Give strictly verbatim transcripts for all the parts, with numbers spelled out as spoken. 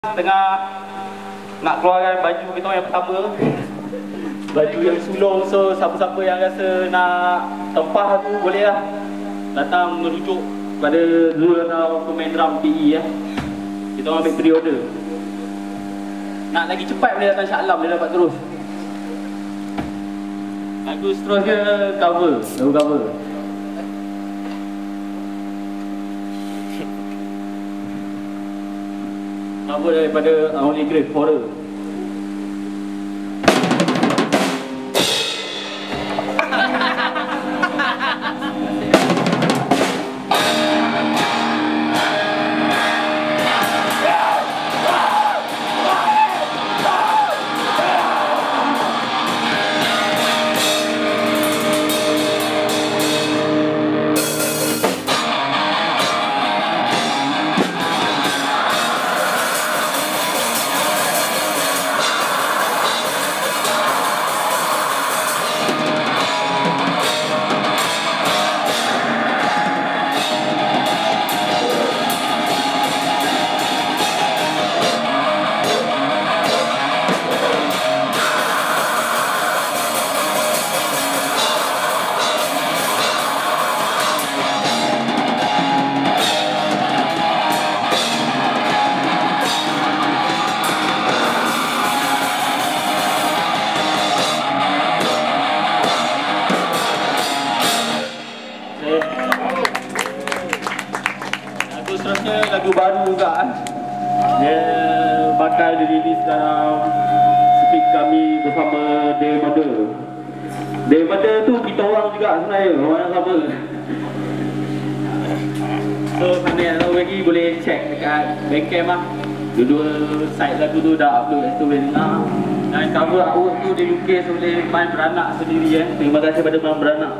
Tengah nak keluarkan baju kita yang pertama, baju yang sulung. So siapa-siapa yang rasa nak tempah tu boleh lah datang merujuk pada Zul pemain drum P E ya. Kita orang ambil pre-order. Nak lagi cepat boleh datang Shah Alam, dia dapat terus. Lagu seterusnya cover, lagu cover. Cover daripada Only Grave Horror. Lagu seterusnya lagu baru juga kan. Dia bakal dirilis dalam speak kami bersama Day Mother. Day Mother tu kita orang juga sebenarnya, orang yang sama. So mana yang tahu lagi boleh check dekat Bandcamp lah. Dua-dua side lagu tu dah upload kat situ boleh dengar. Dan cover artwork tu dilukis oleh Man Beranak sendiri eh. Terima kasih pada Man Beranak.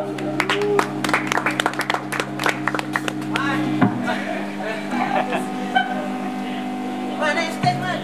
Mana statement?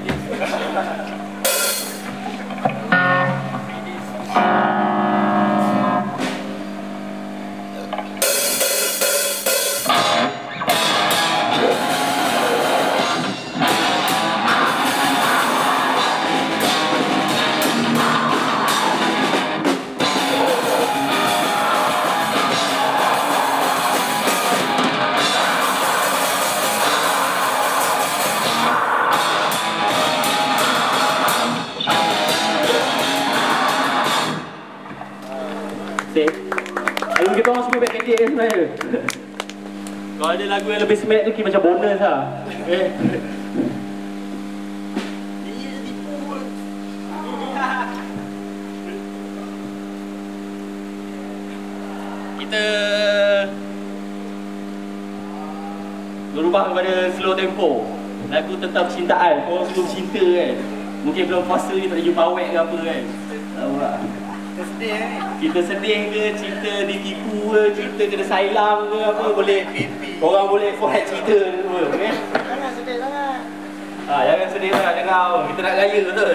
Lagu kita orang semua pendek kan sebenarnya. Kalau ada lagu yang lebih semek tu kira macam bonus lah. Eh. Kita berubah kepada slow tempo. Lagu tentang percintaan. Korang belum cinta kan. Mungkin belum puasa ni tak ada jumpa awet ke apa kan. Tahu tak? Kita sedih kan? Kita sedih ke, cerita ditipu ke, cerita kena sailam ke apa, boleh korang boleh forward cerita tu semua okay? Jangan sedih sangat. Ha, jangan sedih sangat, jangan. Kita nak gaya betul.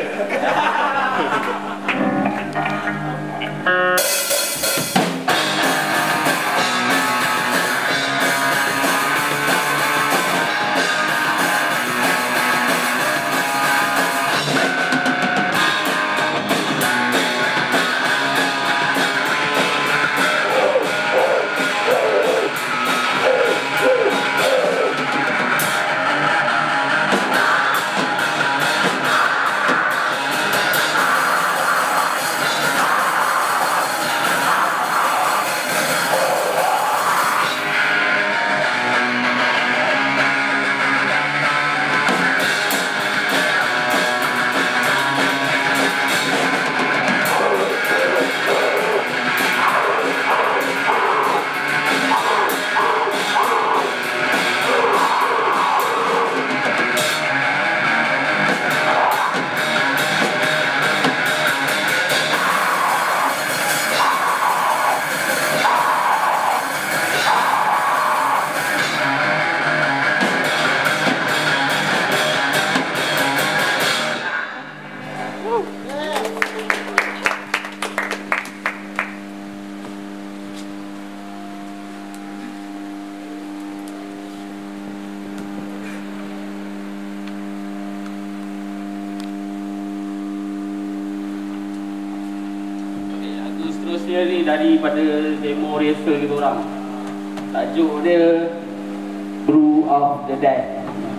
dia ni daripada demo rehearsal kita orang. Tajuk dia Brew of the Dead.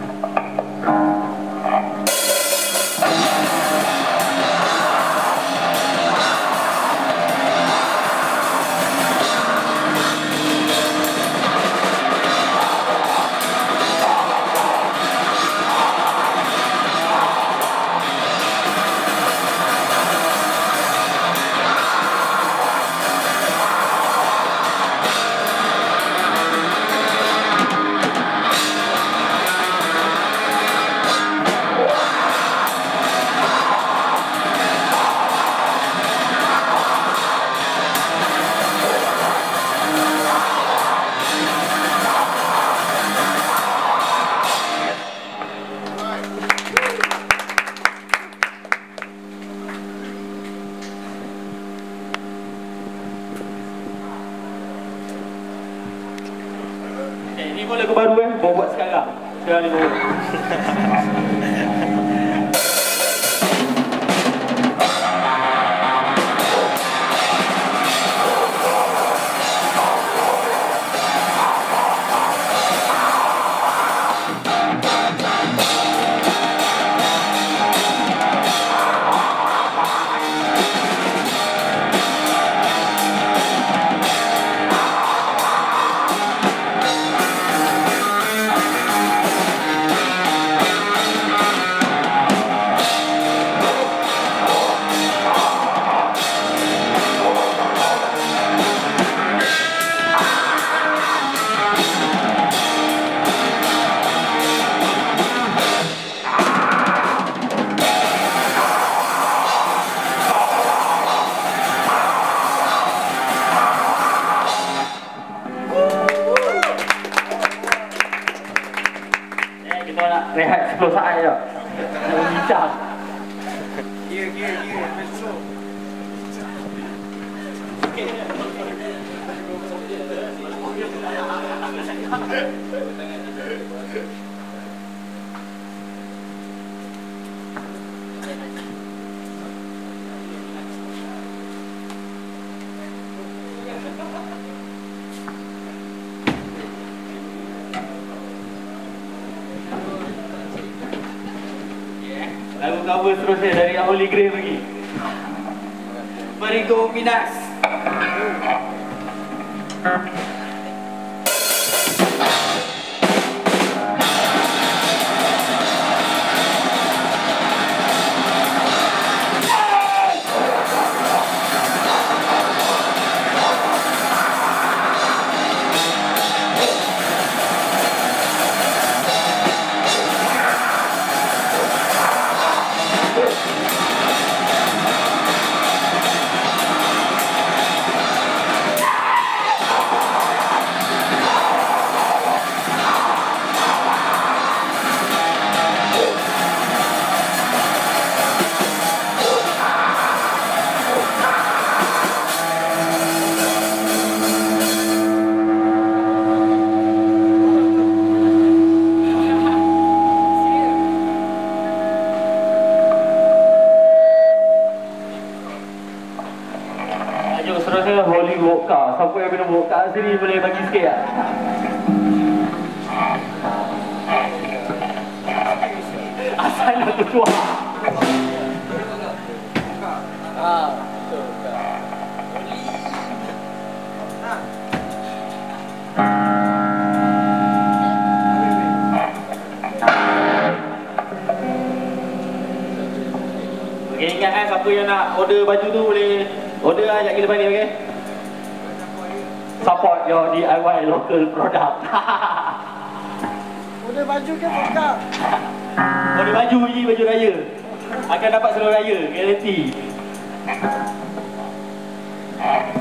Ini pun lagu baru eh, baru buat sekarang. Sekarang ni baru. Rehat sepuluh saat je. Nak berbincang. Gear, gear, gear. Besok. Lagu cover seterusnya dari Holy Grail lagi. Perigo Minas. Tajuk seterusnya Holy Vodka. Siapa yang minum vodka sini boleh bagi sikit tak? Asal nak keluar. Ah, betul. Okay, ingat kan siapa yang nak order baju tu boleh order lah sekejap lepas ni, okay? Support your D I Y local product. Order baju ke vodka? Order baju je, baju raya. Akan dapat seluruh raya, garanti.